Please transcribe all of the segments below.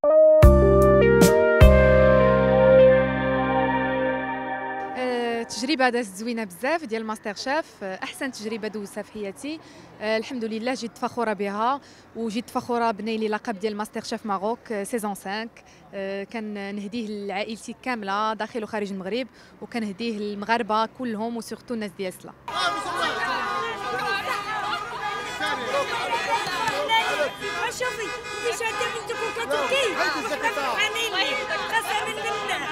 تجربه دازت زوينه بزاف ديال ماستر شيف، احسن تجربه دوزتها في حياتي. الحمد لله جيت فخوره بها، وجيت فخوره بنيلي لقب ديال ماستر شيف ماروك سيزون 5. كنهديه لعائلتي كامله داخل وخارج المغرب، وكنهديه للمغاربه كلهم وسورتو الناس ديال سلا. شوفي انت شاده بنتك وكتبكي فرحانين ليك قسما بالله.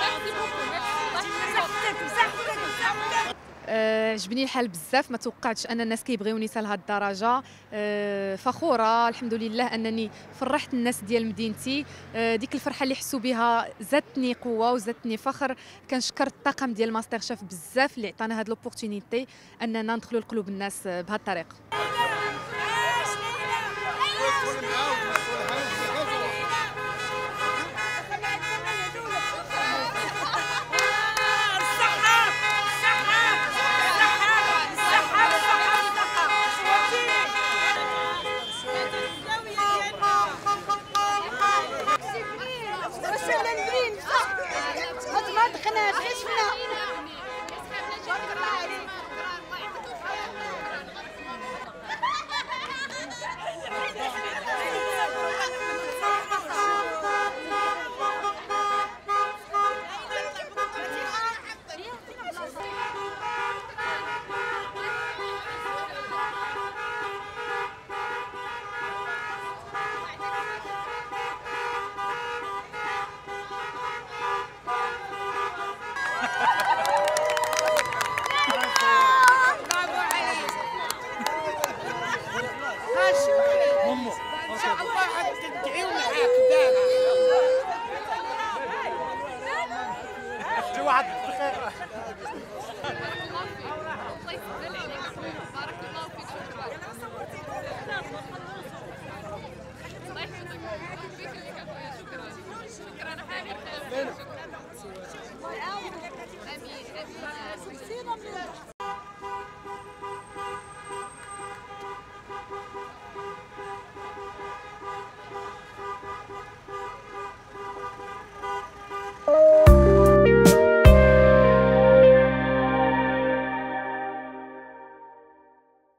عجبني الحال بزاف، ما توقعتش ان الناس كيبغيوني حتى لهاد الدرجه. فخوره الحمد لله انني فرحت الناس ديال مدينتي. ديك الفرحه اللي حسوا بها زادتني قوه وزادتني فخر. كنشكر الطاقم ديال ماستر شيف بزاف اللي عطانا هاد لوبورتونيتي اننا ندخلوا لقلوب الناس بهاد الطريقه. ما تخناش، عيش فينا.